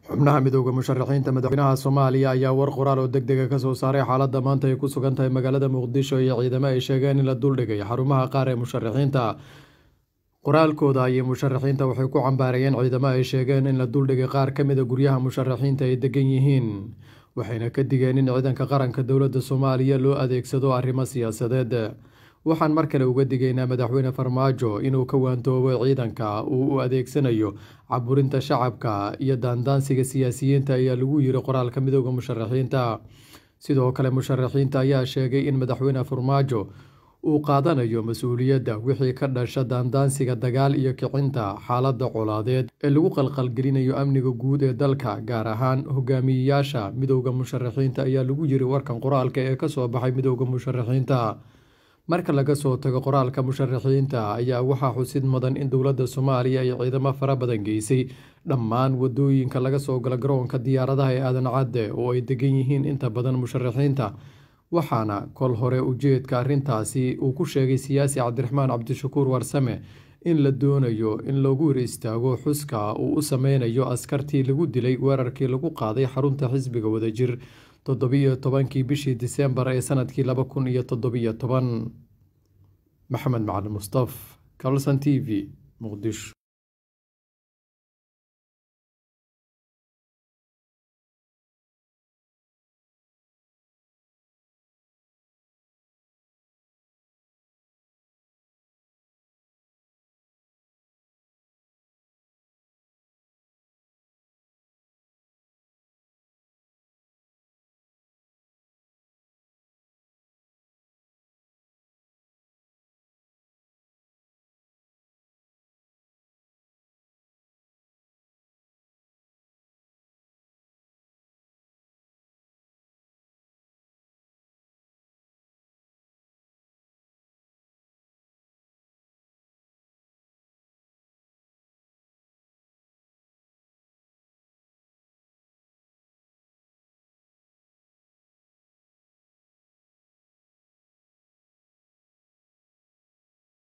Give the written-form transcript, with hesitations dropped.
xubnaha midowga musharaxiinta madaxweynaha Soomaaliya ayaa war qoraal oo degdeg ka soo saaray xaaladda maanta ay ku sugan tahay magaalada Muqdisho iyo ciidamo ay sheegeen in la duldhigay xarumaha qaar ee musharaxiinta. qoraalkooda ayay musharaxiinta waxay ku cambaarayeen ciidamo ay sheegeen in la duldhigay qaar ka mid ah guryaha musharaxiinta ay degan yihiin, waxayna ka digeen in ciidanka qaranka dowladda Soomaaliya loo adeegsado arrimo siyaasadeed. waxaan mar kale uga digaynaa madaxweyne Farmaajo inuu ka waantoobo ciidanka uu u adeegsanayo caburinta shacabka iyo daandaansiga siyaasiyiinta ayaa lagu yiri qoraalka midowga musharaxiinta. sidoo kale musharaxiinta ayaa sheegay in madaxweyne Farmaajo uu qaadanayo mas'uuliyadda wixii ka dhasha daandaansiga dagaal iyo kicinta xaaladda colaadeed ee lagu qalqalgelinayo amniga guud ee dalka, gaar ahaan hogaamiyayaasha midowga musharaxiinta ayaa lagu yiri warkan qoraalka ee ka soo baxay midowga musharaxiinta. marka laga soo tago qoraalka musharaxiinta ayaa waxaa xusid mudan in dowladda Soomaaliya ay ciidamo fara badan geysay dhammaan wadooyinka laga soo galo garoonka diyaaradaha ee Aadan Cadde oo ay degan yihiin inta badan musharaxiinta, waxaana kol hore ujeedka arrintaasi uu ku sheegay siyaasi Cabdiraxmaan Cabdishakuur Warsame in la doonayo in lagu hor istaago xuska uu u sameynayo askartii lagu dilay weerarkii lagu qaaday xarunta xisbiga Wadajir 17 bishii Diseembar ee sanadkii 2017. Maxamed Macalin Mustaf, Kalson TV, Muqdisho.